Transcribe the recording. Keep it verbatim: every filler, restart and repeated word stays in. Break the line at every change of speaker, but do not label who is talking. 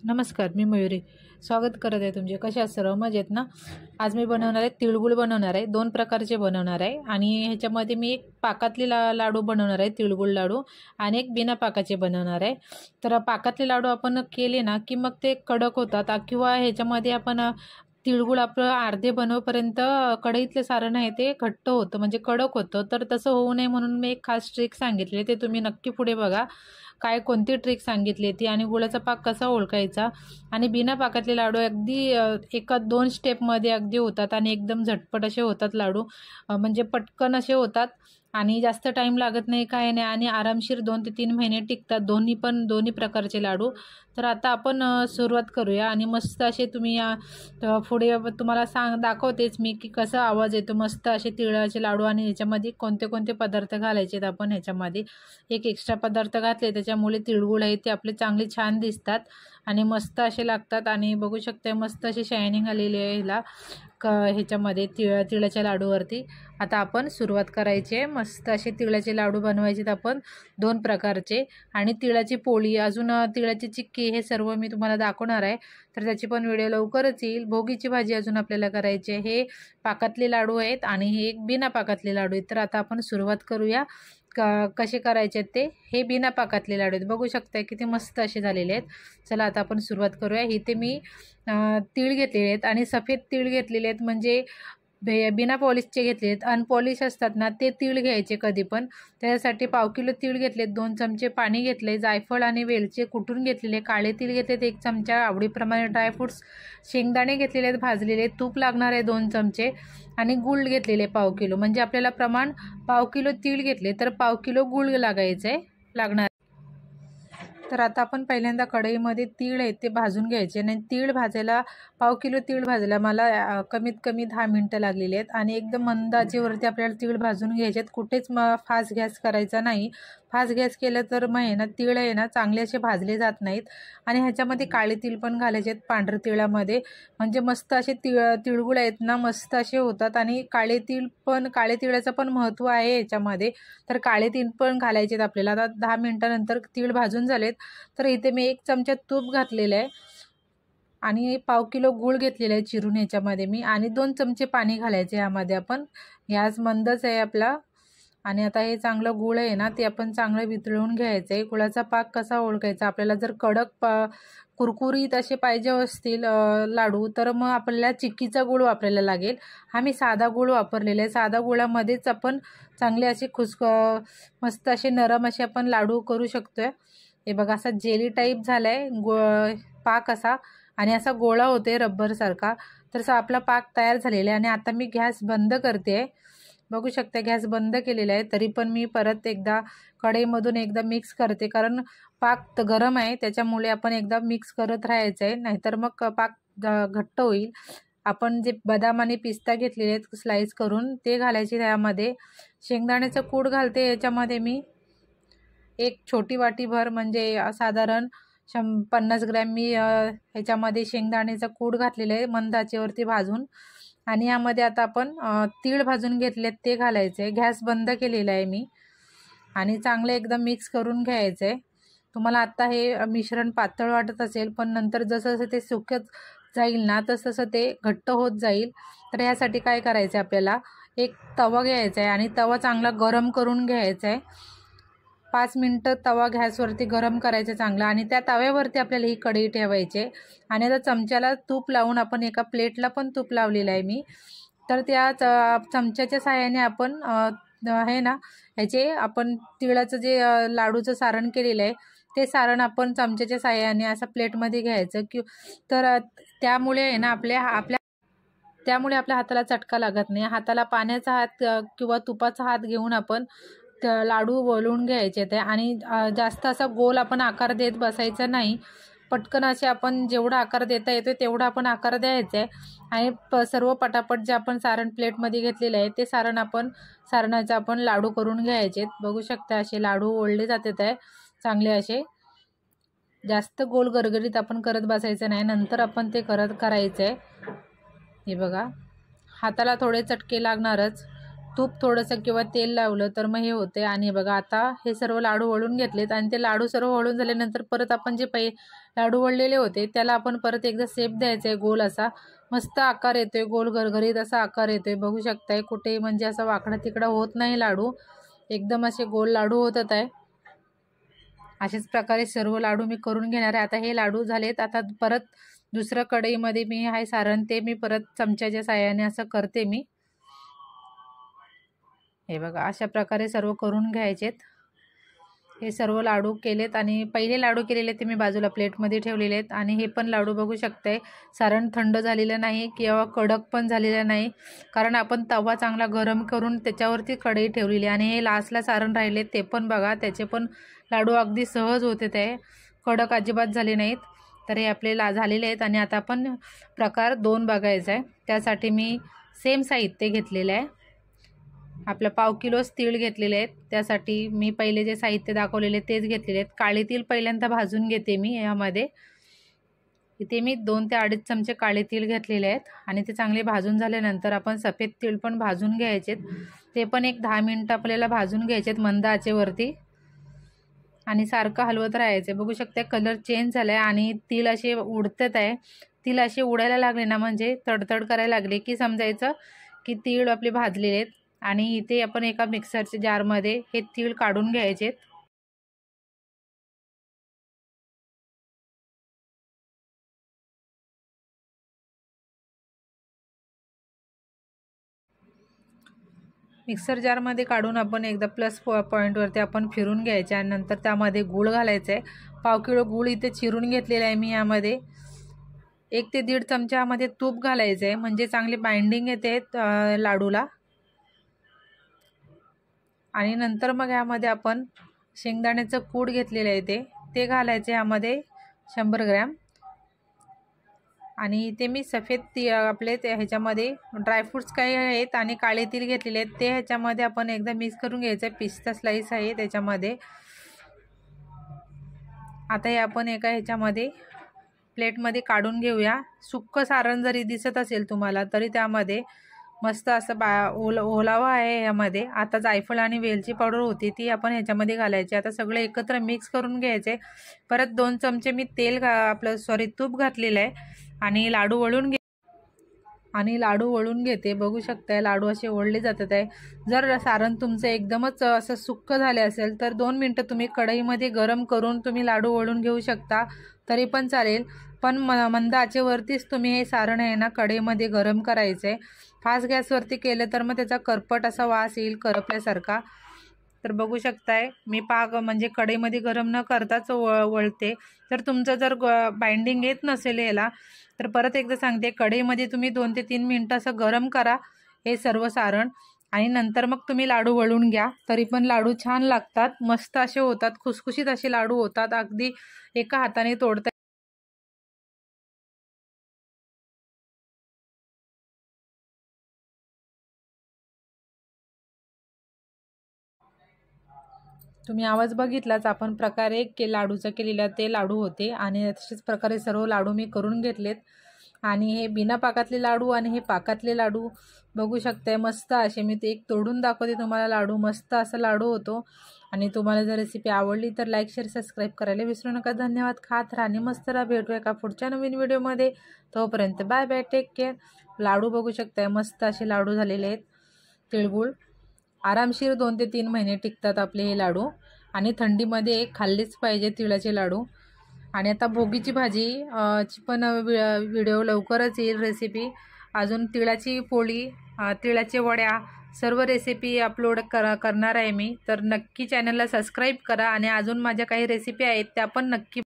नमस्कार, मी मयुरी स्वागत करत आहे तुमचे. कसे आहात सर्व? मजेत ना? आज मी बनवणार आहे तिळगुळ बनवणार आहे. दोन प्रकारचे बनवणार आहे आणि ह्याच्यामध्ये मी एक पाकातले ला लाडू बनवणार आहे, तिळगुळ लाडू, आणि एक बिना पाकाचे बनवणार आहे. तर पाकातले लाडू आपण केले ना की मग ते कडक होतात, किंवा ह्याच्यामध्ये आपण तिळगुळ आपलं अर्धे बनवपर्यंत कढईतलं सारण आहे ते घट्ट होतं, म्हणजे कडक होतं. तर तसं होऊ नये म्हणून मी एक खास ट्रिक सांगितली, ते तुम्ही नक्की पुढे बघा काय कोणती ट्रिक सांगितली ती, आणि गुळाचा पाक कसा ओळखायचा. आणि बिना पाकातले लाडू अगदी एका दोन स्टेपमध्ये अगदी होतात आणि एकदम झटपट असे होतात लाडू, म्हणजे पटकन असे होतात आणि जास्त टाईम लागत नाही, काय नाही, आणि आरामशीर दोन ते तीन महिने टिकतात दोन्ही पण दोन्ही प्रकारचे लाडू. तर आता आपण सुरुवात करूया. आणि मस्त असे तुम्ही पुढे तुम्हाला सांग दाखवतेच मी की कसा आवाज येतो मस्त असे तिळाचे लाडू. आणि ह्याच्यामध्ये कोणते कोणते पदार्थ घालायचे आहेत आपण. ह्याच्यामध्ये एक एक्स्ट्रा पदार्थ घातले त्याच्यामुळे तिळगुळ आहे ते आपले चांगले छान दिसतात आणि मस्त असे लागतात. आणि बघू शकता मस्त अशी शायनिंग आलेली आहे ह्याला क ह्याच्यामध्ये तिळ तिळाच्या लाडूवरती. आता आपण सुरुवात करायची आहे. मस्त असे तिळाचे लाडू बनवायचे आहेत आपण दोन प्रकारचे. आणि तिळाची पोळी, अजून तिळाची चिक्की, हे सर्व मी तुम्हाला दाखवणार आहे. तर त्याची पण व्हिडिओ लवकरच येईल. भोगीची भाजी अजून आपल्याला करायची आहे. हे पाकातले लाडू आहेत आणि हे एक बिना पाकातले लाडू आहेत. तर आता आपण सुरुवात करूया क कसे करायचे आहेत ते. हे बिना पाकातले लाडू आहेत, बघू शकता किती मस्त असे झालेले आहेत. चला आता आपण सुरुवात करूया. इथे मी तीळ घेतलेले आहेत आणि सफेद तीळ घेतलेले आहेत, म्हणजे बे बिना पॉलिशचे घेतले आहेत. अनपॉलिश असतात ना ते तीळ घ्यायचे कधी पण. त्याच्यासाठी पाव किलो तीळ घेतलेत, दोन चमचे पाणी घेतले, जायफळ आणि वेलचे कुटून घेतलेले, काळे तीळ घेतलेत एक चमचा, आवडीप्रमाणे ड्रायफ्रूट्स, शेंगदाणे घेतलेले आहेत भाजलेले, तूप लागणार आहे दोन चमचे, आणि गूळ घेतलेले पाव किलो. म्हणजे आपल्याला प्रमाण पाव किलो तीळ घेतले तर पाव किलो गूळ लागायचं आहे लागणार. तर आता आपण पहिल्यांदा कढईमध्ये तीळ आहेत ते भाजून घ्यायचे. आणि तीळ भाजायला पाव किलो तीळ भाजायला मला कमीत कमी दहा मिनटं लागलेली आहेत. आणि एकदम मंद आचेवरती आपल्याला तीळ भाजून घ्यायचे आहेत. कुठेच मग फास्ट गॅस करायचा नाही. फास्ट गॅस केलं तर मग आहे ना तीळ आहे ना चांगले असे भाजले जात नाहीत. आणि ह्याच्यामध्ये काळे तीळ पण घालायचे आहेत पांढऱ्या तिळामध्ये, म्हणजे मस्त असे तिळ तिळगुळ आहेत ना मस्त असे होतात. आणि काळे तीळ पण, काळे तिळाचं पण महत्त्व आहे याच्यामध्ये, तर काळे तीळ पण घालायचे आहेत आपल्याला. आता दहा मिनटानंतर तीळ भाजून झालेत. तर इथे मी एक चमचा तूप घातलेलं आहे आणि पाव किलो गूळ घेतलेला आहे चिरून ह्याच्यामध्ये मी, आणि दोन चमचे पाणी घालायचे यामध्ये आपण. गॅस मंदच आहे आपला. आणि आता हे चांगलं गूळ आहे ना ते आपण चांगलं वितळून घ्यायचं आहे. गुळाचा पाक कसा ओळखायचा, आपल्याला जर कडक पा कुरकुरीत असे पाहिजे असतील लाडू तर मग आपल्याला चिक्कीचा गूळ वापरायला लागेल. हा मी साधा गूळ वापरलेला आहे. साधा गुळामध्येच आपण चांगले असे खुसक मस्त असे नरम असे आपण लाडू करू शकतोय. हे बघा असा जेली टाईप झाला आहे गो पाक असा, आणि असा गोळा होते रब्बरसारखा. तर आपला पाक तयार झालेला आहे. आणि आता मी गॅस बंद करते. बघू शकता गॅस बंद केलेला आहे. तरी पण मी परत एकदा कढईमधून एकदा मिक्स करते, कारण पाक गरम आहे त्याच्यामुळे आपण एकदा मिक्स करत राहायचं आहे, नाहीतर मग पाक घट्ट होईल. आपण जे बदाम आणि पिस्ता घेतलेले आहेत स्लाइस करून ते घालायचे त्यामध्ये. शेंगदाण्याचं कूट घालते याच्यामध्ये मी एक छोटी वाटीभर, म्हणजे साधारण शं पन्नास ग्रॅम मी ह्याच्यामध्ये शेंगदाण्याचा कूट घातलेला आहे मंद आचेवरती भाजून. आणि यामध्ये आता आपण तीळ भाजून घेतलेत ते घालायचे आहे. गॅस बंद केलेला आहे मी. आणि चांगलं एकदम मिक्स करून घ्यायचं आहे. तुम्हाला आत्ता हे मिश्रण पातळ वाटत असेल, पण नंतर जसं जसं ते सुकत जाईल ना तसं तसं ते घट्ट होत जाईल. तर यासाठी काय करायचं आहे, आपल्याला एक तवा घ्यायचा आहे आणि तवा चांगला गरम करून घ्यायचा आहे. पाच मिनटं तवा गॅसवरती गरम करायचं चांगला, आणि त्या तव्यावरती आपल्याला ही कढई ठेवायची. आणि आता चमच्याला तूप लावून, आपण एका प्लेटला पण तूप लावलेलं आहे मी, तर त्या चमच्याच्या साहाय्याने आपण आहे ना ह्याचे आपण तिळाचं जे लाडूचं सारण केलेलं आहे ते सारण आपण चमच्याच्या साहाय्याने असं प्लेटमध्ये घ्यायचं की तर त्यामुळे आहे ना आपल्या आपल्या त्यामुळे आपल्या हाताला चटका लागत नाही. हाताला पाण्याचा हात किंवा तुपाचा हात घेऊन आपण लाडू वळून घ्यायचे ते. आणि जास्त असा गोल आपण आकार देत बसायचा नाही. पटकन असे आपण जेवढा आकार देता येतो तेवढा आपण आकार द्यायचा आहे. आणि प सर्व पटापट जे आपण सारण प्लेटमध्ये घेतलेलं आहे ते सारण आपण सारणाचे आपण लाडू करून घ्यायचे. बघू शकता असे लाडू ओढले जातात आहे चांगले असे. जास्त गोल गरगरीत आपण करत बसायचं नाही, नंतर आपण ते करत करायचं आहे. हे बघा हाताला थोडे चटके लागणारच, तूप थोडंसं किंवा तेल लावलं तर मग हे होते। आणि बघा आता हे सर्व लाडू वळून घेतलेत आणि ते लाडू सर्व वळून झाल्यानंतर परत आपण जे पै लाडू वळलेले होते त्याला आपण परत एकदा शेप द्यायचा आहे गोल असा, मस्त आकार येतोय, गोल घरघरीत असा आकार येतोय। बघू शकताय कुठे म्हणजे असं वाकडा तिकडा होत नाही लाडू, एकदम असे गोल लाडू होतात आहे। अशाच प्रकारे सर्व लाडू मी करून घेणार आहे। आता हे लाडू झालेत, आता परत दुसऱ्या कढईमध्ये मी आहे सारण ते मी परत चमच्याच्या साहाय्याने असं करते मी। हे बघा अशा प्रकारे सर्व करून घ्यायचेत। हे सर्व लाडू केलेत आणि पहिले लाडू केलेले ते मी बाजूला प्लेटमध्ये ठेवलेले आहेत। आणि हे पण लाडू बघू शकताय सारण थंड झालेलं नाही किंवा कडक पण झालेलं नाही, कारण आपण तवा चांगला गरम करून त्याच्यावरती कढई ठेवलेली। आणि हे लास्टला सारण राहिले ते पण बघा, त्याचे पण लाडू अगदी सहज होते, ते कडक अजिबात झाले नाहीत। तर हे आपले ला झालेले आहेत। आणि आता आपण प्रकार दोन बघायचा आहे, त्यासाठी मी सेम साहित्य घेतलेलं आहे। आपलं पाव किलोच तीळ घेतलेले आहेत, त्यासाठी मी पहिले जे साहित्य दाखवलेले तेच घेतलेले आहेत। काळे तीळ पहिल्यांदा भाजून घेते मी यामध्ये। इथे मी दोन ते अडीच चमचे काळे तीळ घेतलेले आहेत आणि ते चांगले भाजून झाल्यानंतर आपण सफेद तीळ पण भाजून घ्यायचेत। ते पण एक दहा मिनिटं आपल्याला भाजून घ्यायचेत मंद आचेवरती आणि सारखं हलवत राहायचं। बघू शकता कलर चेंज झाला आहे आणि तीळ असे उडतात आहे। तीळ असे उडायला लागले ना, म्हणजे तडतड करायला लागले की समजायचं की तीळ आपले भाजलेले आहेत। आणि इथे आपण एका मिक्सरच्या जारमध्ये हे तीळ काढून घ्यायचेत। मिक्सर जारमध्ये काढून आपण एकदा प्लस पॉईंटवरती आपण फिरून घ्यायचे आणि नंतर त्यामध्ये गूळ घालायचं आहे। पाव किलो गूळ इथे चिरून घेतलेला आहे मी। यामध्ये एक ते दीड चमच्यामध्ये तूप घालायचं आहे, म्हणजे चांगली बाइंडिंग येते लाडूला। आणि नंतर मग यामध्ये आपण शेंगदाण्याचं कूट घेतलेलं आहे ते ते घालायचे यामध्ये शंभर ग्रॅम। आणि इथे मी सफेद ती आपले ते ह्याच्यामध्ये ड्रायफ्रूट्स काही आहेत आणि काळे तीळ घेतलेले आहेत, ते ह्याच्यामध्ये आपण एकदा मिक्स करून घ्यायचं आहे। पिस्ता स्लाइस आहे त्याच्यामध्ये। आता हे आपण एका ह्याच्यामध्ये प्लेटमध्ये काढून घेऊया। सुक्क सारण जरी दिसत असेल तुम्हाला तरी त्यामध्ये मस्त असं बा ओल ओलावा आहे यामध्ये। आता जायफळ आणि वेलची पावडर होती ती आपण ह्याच्यामध्ये घालायची। आता सगळं एकत्र मिक्स करून घ्यायचे। परत दोन चमचे मी तेल आपलं सॉरी तूप घातलेलं आहे आणि लाडू वळून घे आणि लाडू वळून घेते। बघू शकताय लाडू असे वळले जातात आहे। जर सारण तुमचं एकदमच असं सुक्क झाले असेल तर दोन मिनटं तुम्ही कढईमध्ये गरम करून तुम्ही लाडू वळून घेऊ शकता, तरी पण चालेल। पण मंद आचेवरतीच तुम्ही हे सारण आहे ना कढईमध्ये गरम करायचं आहे। फास्ट गॅसवरती केलं तर मग त्याचा करपट असा वास येईल, करपल्यासारखा। तर बघू शकताय मी पाक म्हणजे कढईमध्ये गरम न करताच वळ वळते। तर तुमचं जर बाइंडिंग येत नसेल याला तर परत एकदा सांगते, कढईमध्ये तुम्ही दोन ते तीन मिनटं असं गरम करा हे सर्व सारण आणि नंतर मग तुम्ही लाडू वळून घ्या, तरी पण लाडू छान लागतात, मस्त असे होतात, खुसखुशीत असे लाडू होतात, अगदी एका हाताने तोडता। तुम्ही आवाज बघितलाच, आपण प्रकारे के लाडूचा केलेला ते लाडू होते आणि तशाच प्रकारे सर्व लाडू मी करून घेतलेत। आणि हे बिना पाकातले लाडू आणि हे पाकातले लाडू बघू शकताय मस्त असे। मी ते एक तोडून दाखवते तुम्हाला लाडू, मस्त असा लाडू होतो। आणि तुम्हाला जर रेसिपी आवडली तर लाईक शेअर सबस्क्राईब करायला विसरू नका। धन्यवाद। खात राहा आणि मस्त राहा। भेटूया का पुढच्या नवीन व्हिडिओमध्ये, तोपर्यंत बाय बाय, टेक केअर। लाडू बघू शकताय मस्त असे लाडू झालेले आहेत। तिळगुळ आरामशीर दोन ते तीन महिने टिकतात आपले हे लाडू आणि थंडीमध्ये खाल्लेच पाहिजे तिळाचे लाडू। आणि आता भोगीची भाजी ची पण व्हिडिओ लवकरच येईल रेसिपी। अजून तिळाची पोळी, तिळाचे वड्या सर्व रेसिपी अपलोड कर करणार आहे मी, तर नक्की चॅनलला सबस्क्राईब करा आणि अजून माझ्या काही रेसिपी आहेत त्या पण नक्की